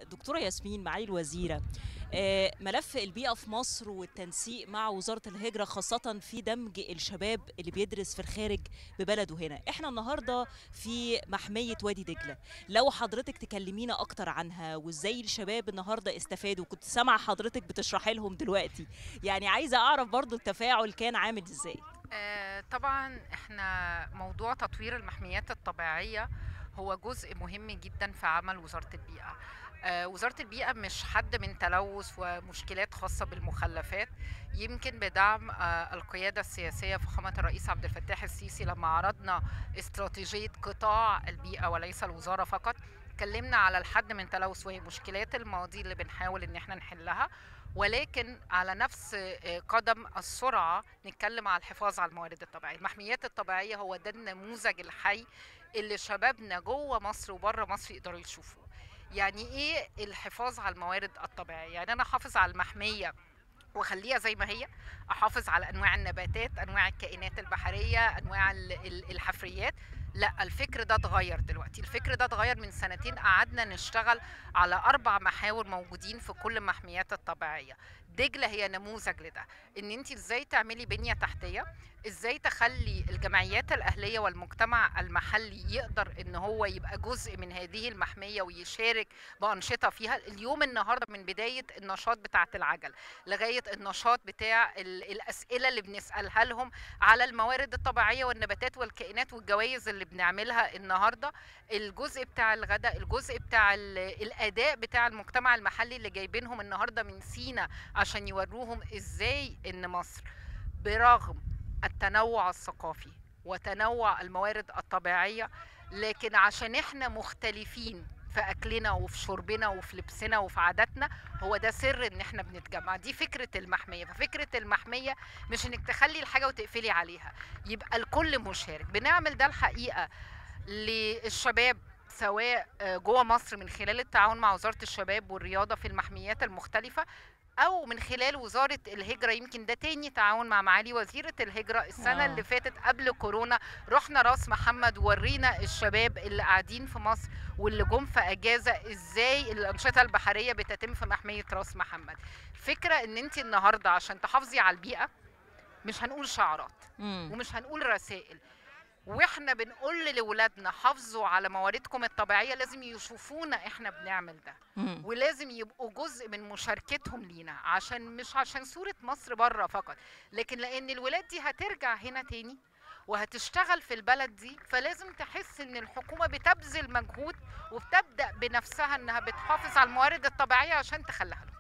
دكتورة ياسمين معالي الوزيرة، ملف البيئة في مصر والتنسيق مع وزارة الهجرة خاصة في دمج الشباب اللي بيدرس في الخارج ببلده هنا. احنا النهاردة في محمية وادي دجلة، لو حضرتك تكلمينا أكتر عنها وإزاي الشباب النهاردة استفادوا. كنت سامعة حضرتك بتشرحي لهم دلوقتي، يعني عايزة أعرف برضو التفاعل كان عامل إزاي. طبعا احنا موضوع تطوير المحميات الطبيعية هو جزء مهم جدا في عمل وزارة البيئة. وزارة البيئة مش حد من تلوث ومشكلات خاصة بالمخلفات. يمكن بدعم القيادة السياسية فخامة الرئيس عبد الفتاح السيسي لما عرضنا استراتيجية قطاع البيئة وليس الوزارة فقط، اتكلمنا على الحد من تلوث وهي مشكلات الماضي اللي بنحاول ان احنا نحلها، ولكن على نفس قدم السرعة نتكلم على الحفاظ على الموارد الطبيعية. المحميات الطبيعية هو ده النموذج الحي اللي شبابنا جوه مصر وبره مصر يقدروا يشوفوه. يعني ايه الحفاظ على الموارد الطبيعية؟ يعني انا احافظ على المحمية واخليها زي ما هي، احافظ على انواع النباتات، انواع الكائنات البحريه، انواع الحفريات. لا، الفكر ده اتغير دلوقتي. الفكر ده اتغير من سنتين، قعدنا نشتغل على 4 محاور موجودين في كل المحميات الطبيعيه. دجله هي نموذج لده، ان انت ازاي تعملي بنيه تحتيه، ازاي تخلي الجمعيات الاهليه والمجتمع المحلي يقدر ان هو يبقى جزء من هذه المحميه ويشارك بانشطه فيها. اليوم النهارده من بدايه النشاط بتاعه العجل لغايه النشاط بتاع الاسئله اللي بنسالها لهم على الموارد الطبيعيه والنباتات والكائنات والجوائز اللي بنعملها النهارده، الجزء بتاع الغداء، الجزء بتاع الاداء بتاع المجتمع المحلي اللي جايبينهم النهارده من سينا عشان يوروهم ازاي ان مصر برغم التنوع الثقافي وتنوع الموارد الطبيعيه، لكن عشان احنا مختلفين في اكلنا وفي شربنا وفي لبسنا وفي عاداتنا، هو ده سر ان احنا بنتجمع. دي فكرة المحمية. ففكرة المحمية مش انك تخلي الحاجة وتقفلي عليها، يبقى الكل مشارك. بنعمل ده الحقيقة للشباب سواء جوه مصر من خلال التعاون مع وزارة الشباب والرياضة في المحميات المختلفة، او من خلال وزارة الهجرة. يمكن ده تاني تعاون مع معالي وزيرة الهجرة. السنة اللي اه. فاتت قبل كورونا رحنا راس محمد وورينا الشباب اللي قاعدين في مصر واللي جم في اجازة ازاي الانشطة البحرية بتتم في محمية راس محمد. فكرة ان انت النهاردة عشان تحافظي على البيئة مش هنقول شعارات امم. ومش هنقول رسائل، واحنا بنقول لولادنا حافظوا على مواردكم الطبيعيه، لازم يشوفونا احنا بنعمل ده، ولازم يبقوا جزء من مشاركتهم لينا، عشان مش عشان صوره مصر بره فقط، لكن لان الولاد دي هترجع هنا تاني وهتشتغل في البلد دي، فلازم تحس ان الحكومه بتبذل مجهود وبتبدا بنفسها انها بتحافظ على الموارد الطبيعيه عشان تخليها لهم.